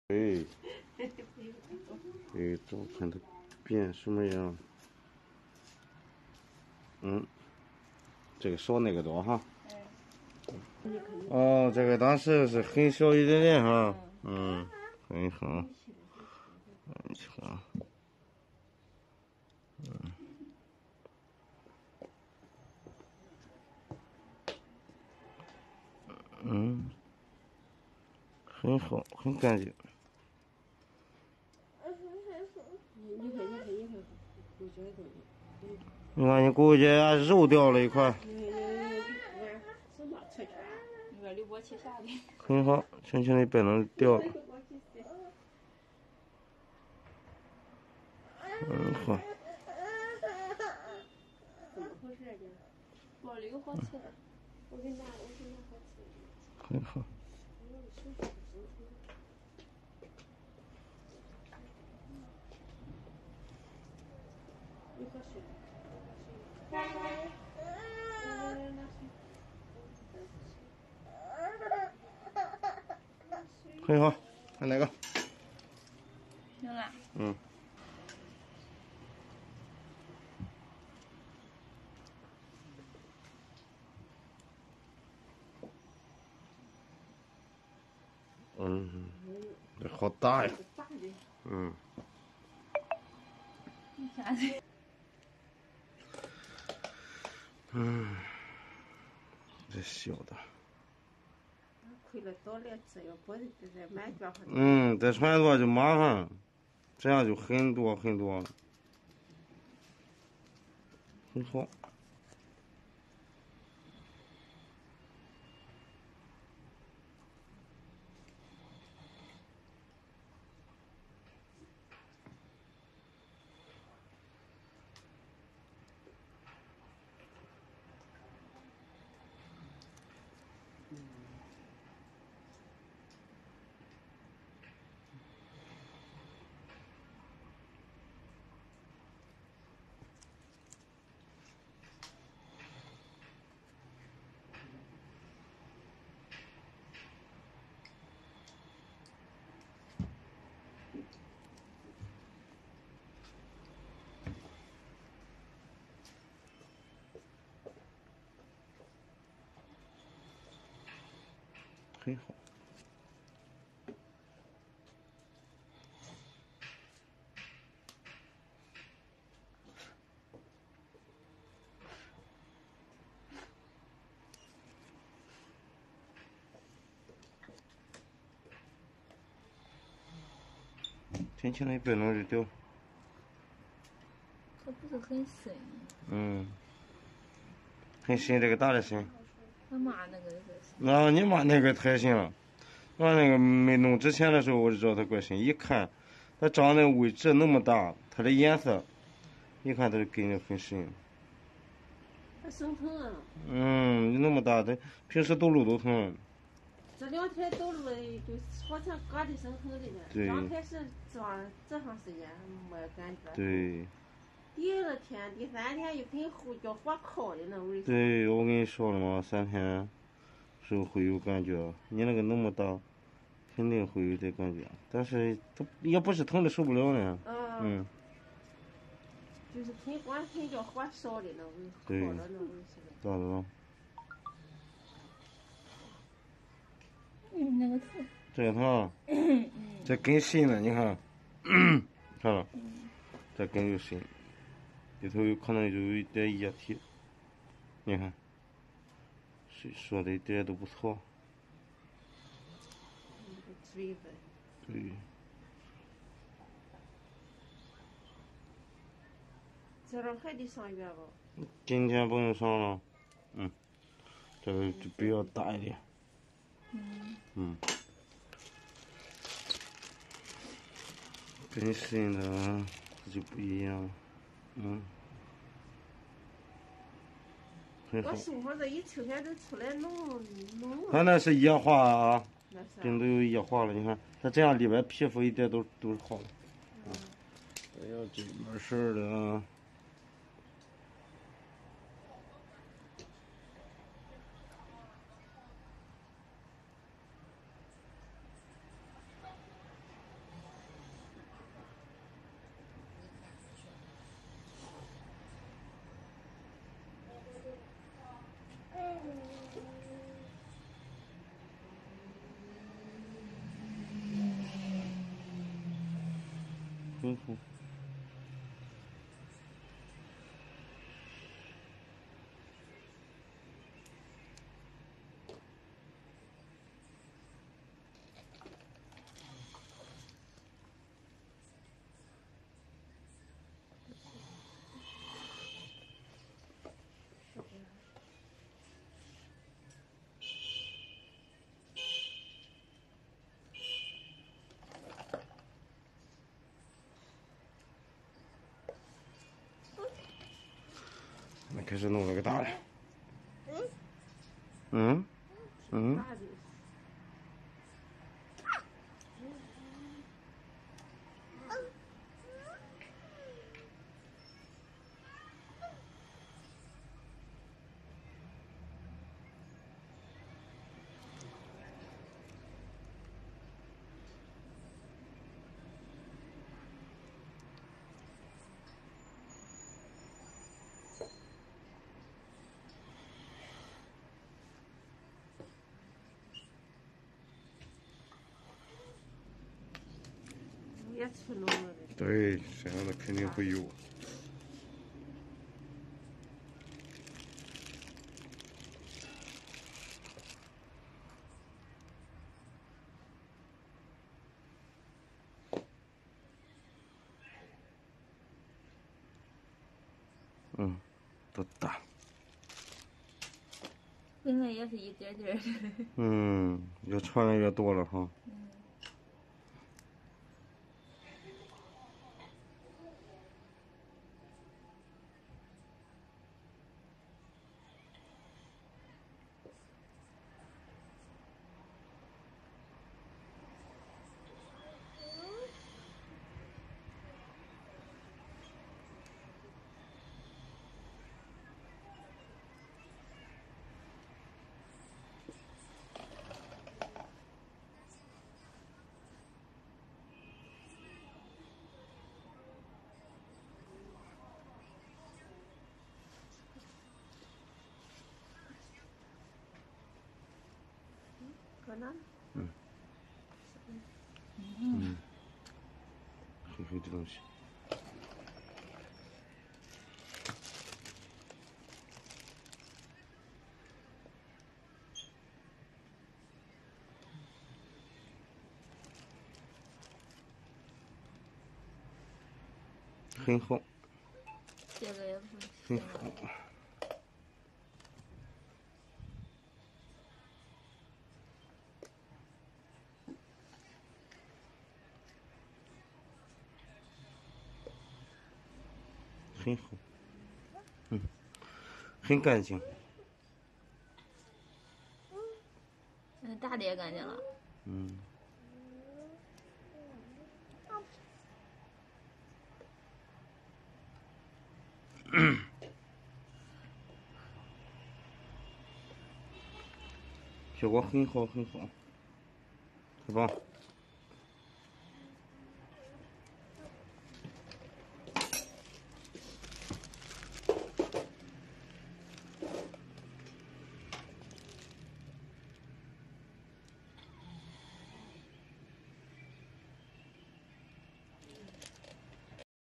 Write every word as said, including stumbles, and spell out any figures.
对，对，这我看它变什么样。嗯，这个少那个多哈。哦，这个当时是很小一点点哈。嗯，很好。很好。嗯。嗯，很好，很干净。你看，你看，你看，骨节都。你看你骨节啊，肉掉了一块。 你看刘波切下的。 很好，轻轻的别能掉。嗯，好。 怎么回事呢？我刘波切的。我给拿，我给拿好吃。 很好。 你喝水。来来来，拿水。 很好，看哪个？ 行了。 嗯。嗯，这好大呀。嗯。 你看这。 嗯，这小的。 亏了多两次，要不是在满脚上。 嗯，再穿多就麻烦，这样就很多很多了。很好。很好。轻轻的别弄就掉。 它不是很深。 嗯。很深，这个大的深。 他妈那个是。 那你妈那个太深了，俺那个没弄之前的时候我就知道它怪深，一看它长的位置那么大，它的颜色，一看它就跟着很深。 它生疼啊。 嗯，那么大，它平时走路都疼。 这两天走路就好像嘎的生疼的呢。 对。 刚开始装这长时间没感觉。 对。 第二天、第三天又很后叫火烤的那味。 对，我跟你说了嘛，三天时候会有感觉。你那个那么大，肯定会有点感觉，但是它也不是疼的受不了呢。 嗯。 嗯。 就是很光很叫火烧的那味，烤的那味似的。 咋了？ 嗯，那个疼。 这个疼。嗯。这更深了，你看，看了，这更有深，里头有可能就有一点液体。你看，谁说的一点都不错。 嘴子。 对。 这样还得上院吧？ 今天不用上了。嗯。这个就比较大一点。 嗯。 嗯。更深的就不一样。嗯。 我手上这一秋天都出来脓脓。 它那是液化啊，病都有液化了。你看，它这样里边皮肤一点都都是好的。嗯。哎呀，这没事儿的啊。 很好。那开始弄那个大的。嗯嗯。 也出笼了。 对，这样的肯定会有。嗯，都大。 应该也是一点点。 嗯，越传的越多了哈。 嗯。 搁哪？ 嗯。嗯。黑黑的东西。很好。 这个也不很好。很好。嗯，很干净。 嗯，大的也干净了。 嗯。效果很好，很好，太棒。